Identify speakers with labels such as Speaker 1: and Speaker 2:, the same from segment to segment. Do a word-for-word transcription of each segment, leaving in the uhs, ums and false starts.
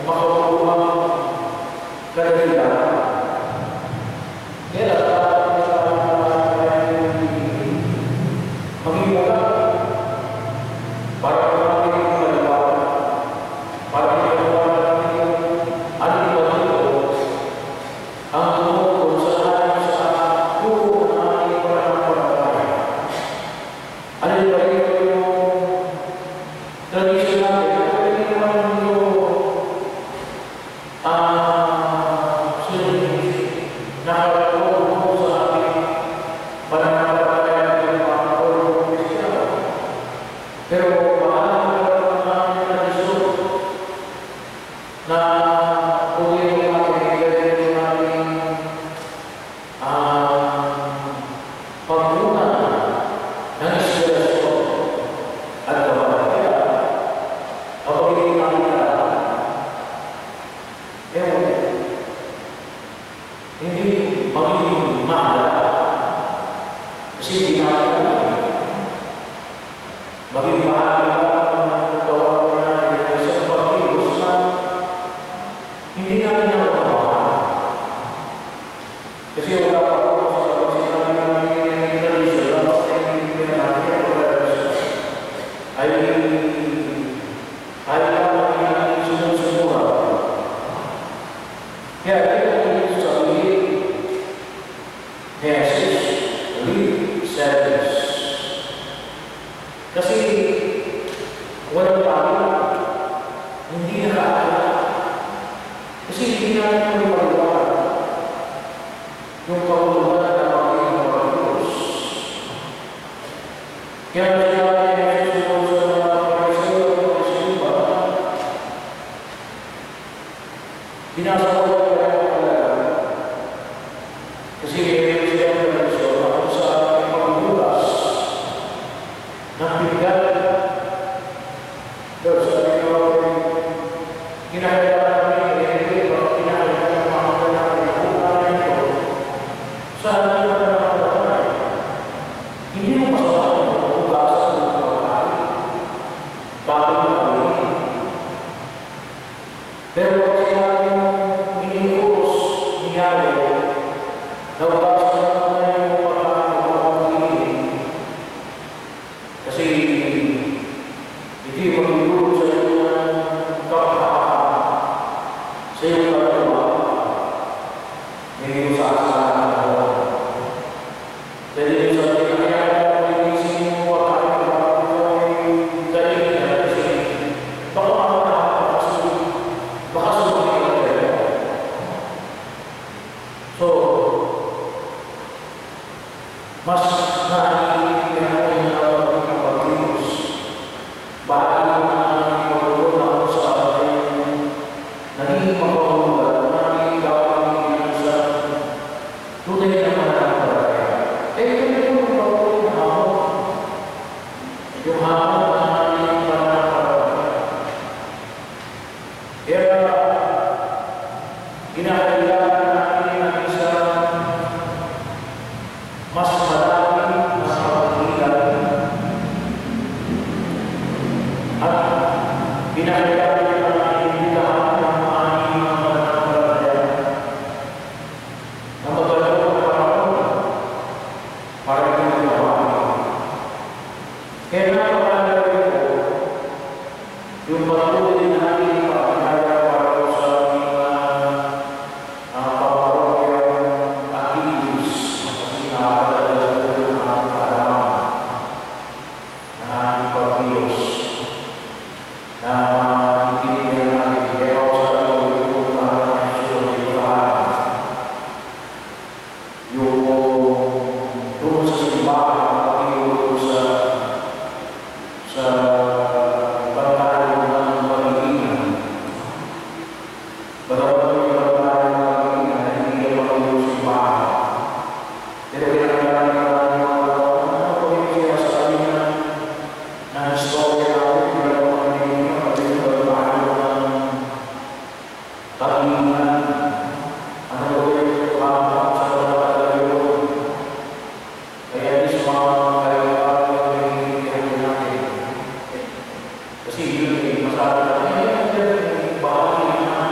Speaker 1: Kasi yun, masabi na, eh, bahagi na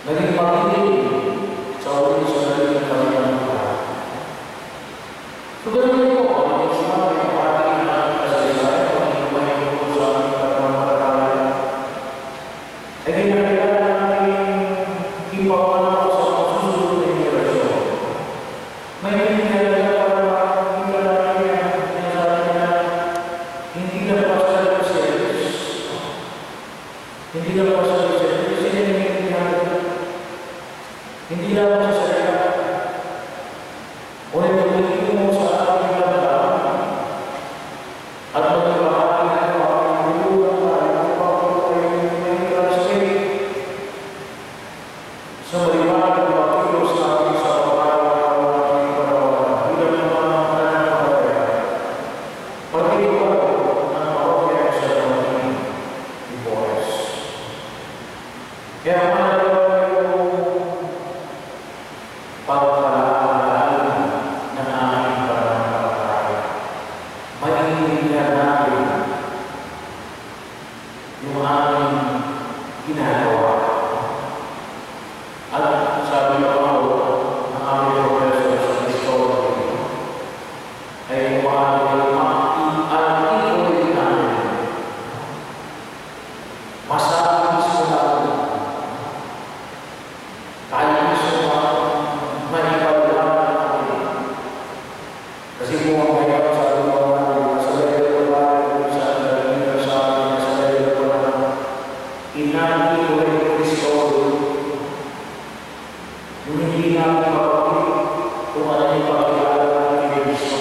Speaker 1: naging makinig sa ulit sa naging kanilang buhay. So, ganun po, ang sinabi ng ating ating kasaysayan, ang inumahin po sa aming karamang-karamang ay ginagawa natin ipapangaw sa masusunod na henerasyon. May pinagagawa para makikita natin ang sinasabi na hindi na basta ng service. Hindi na basta ng service. Kasi hindi na hindi na basta sa sarili. O ito mo sa ating karamdaman at magbahagi na ito ang tulungan tayo upang tayo may translate sa maliwanag na makilos natin sa pagkakaroon ng ating karamdaman bilang mga mananampalataya. Pag-iwan ng parokya sa ating Ibores. Kaya mahalaga yung pagkakalaan ng ating pananampalataya. Maintindihan natin yung aming ginagawa. At sabi ko ako, ang aming professor sa history ay umaari i-articulate namin. Masabi sa natin. Kahit gusto natin maipaglaban natin. Kasi kung ang mayroon sa lumaw natin, sa level natin, sa level sa atin, sa level natin, inarticulate ko history. Yung hindi natin mapapit kung ano yung pagkilala natin ng Kristo.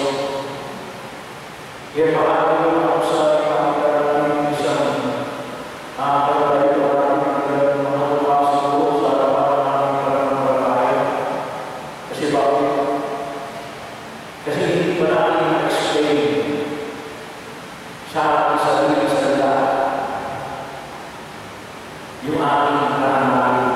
Speaker 1: Kaya paano yung ako sa pagkilala ng isang pagkilala natin ng mga lumasang ko sa harapan namin pananampalataya. Kasi bakit? Kasi hindi pa natin na-explain sa ating sarili sa lahat yung ating pananampalataya.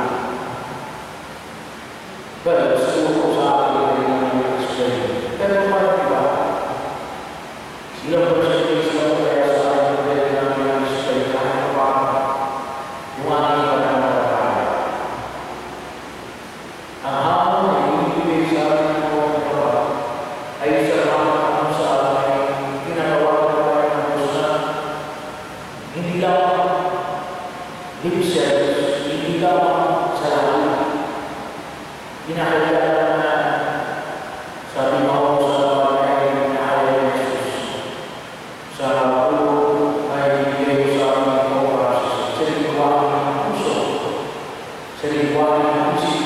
Speaker 1: Pero siguro sa akin ay na-explain. Pero paano diba? Ilang percentage lang kaya sa akin na pwede namin na-explain kahit pa yung ating pananampalataya. Ang hamon na ibibigay sa akin ng mga diba ay isa lang sa akin ginagawa ko tayo ng Diyos na hindi lang lip service, hindi lang sa lahat. Kinakailangan na sabi mo ako sa bagay na kinakailangan ng Jesus. Sa ulo ay bigay sa aming oras, sa liwanag ng puso, sa liwanag ng isip,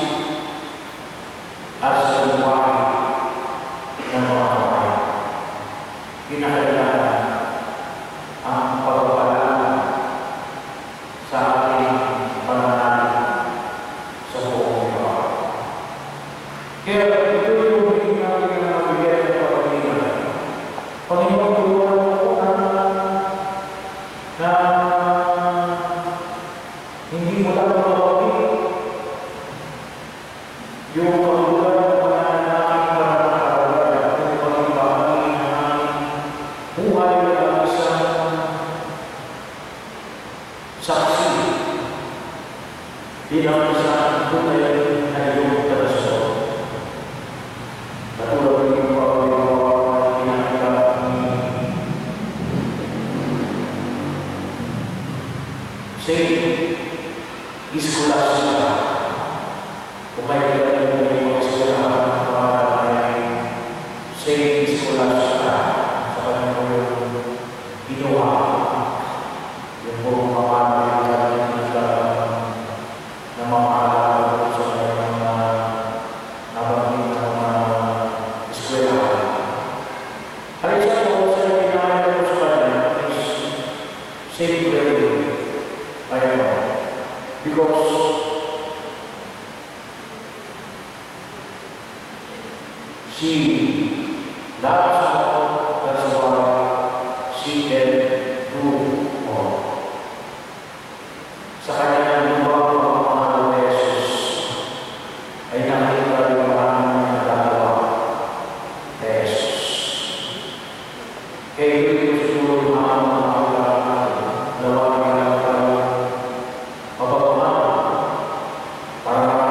Speaker 1: at sa liwanag ng mga kamay. Kinakailangan ang pagpapalaman sa ating pananalig sa buong iba. Kaya ito yung hindi natin na mabigyan ng pagpapaliman. Panginoon, tulungan mo po na na hindi mo lang mababalik yung paglulan ng mga naking pananampalataya kung pag-ibahagi ng aming buhay ng isang saksi bilang isang tunay na iyong tradisyon. Katulad ng iyong pagkakawa na pinakita ni Saint Scholastica. Kung kayo kilala mo yung eskwelahan ng pangalan ay Saint Scholastica sa kanyang yung ginawa yung buong mamamayan na mamahalaga sa kanyang nabanggit na mga eskwelahan. Ang isa po sa pinakita ko sa kanya is Saint Gregory. Ayan. Because she loves all, that's why she can do all. Sa kanyang lumang pagmamahal na Jesus ay nakita rin maraming nagagawa na Jesus. Kaya ito yung siguro yung mga mga nawa ng mga mapagmamahal para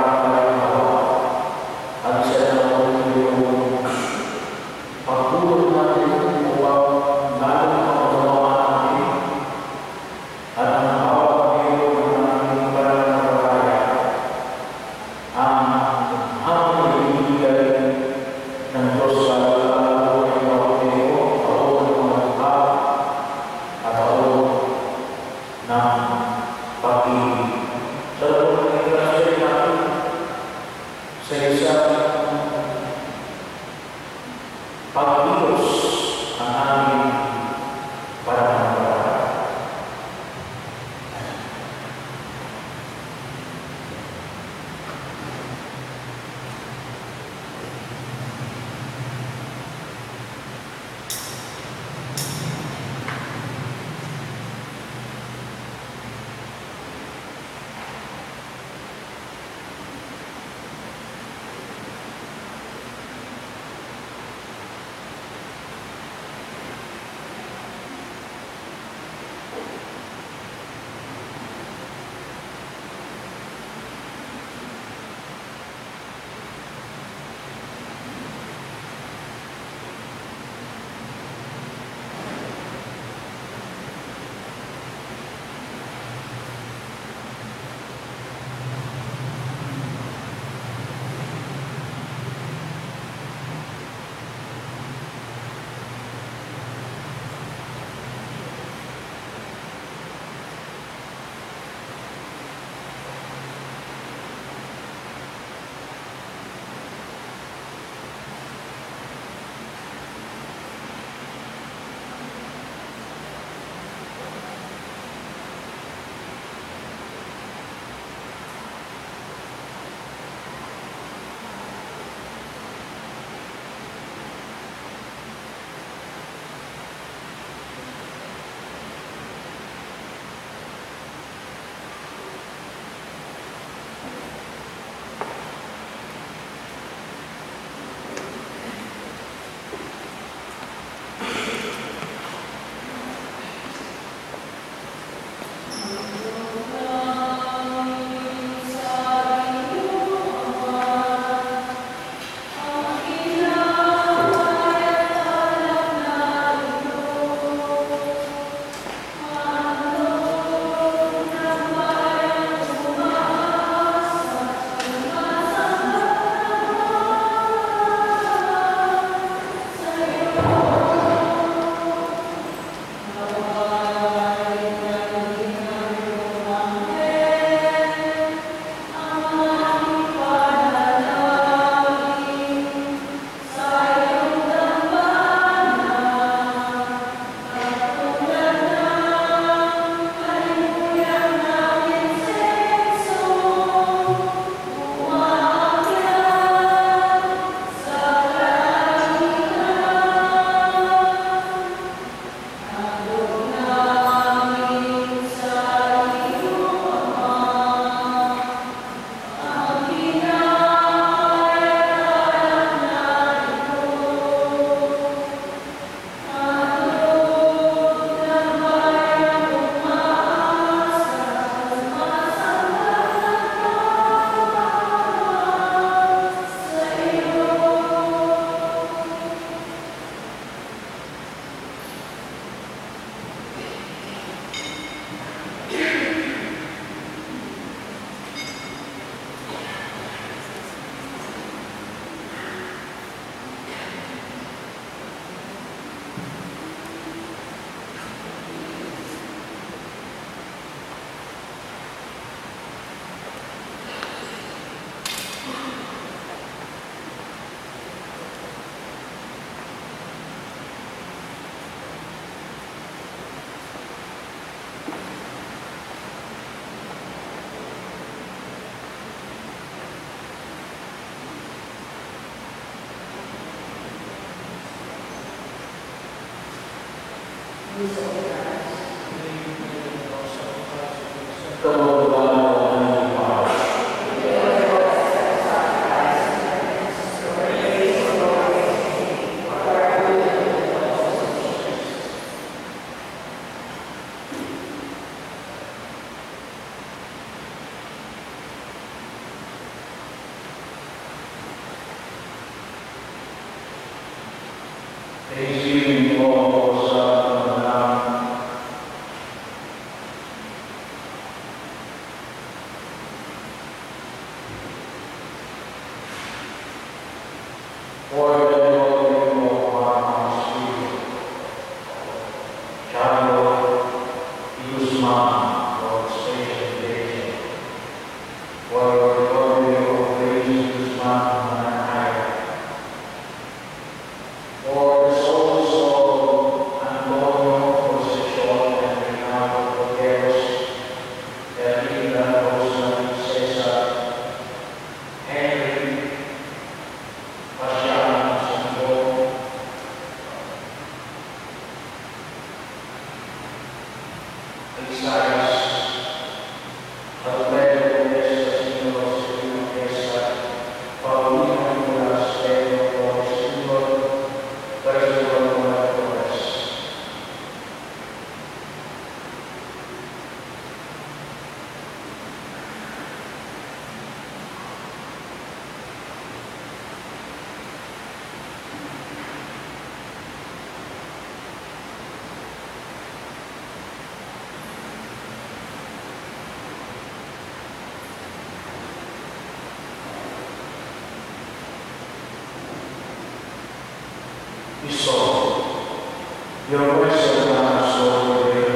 Speaker 1: Io non essere una solo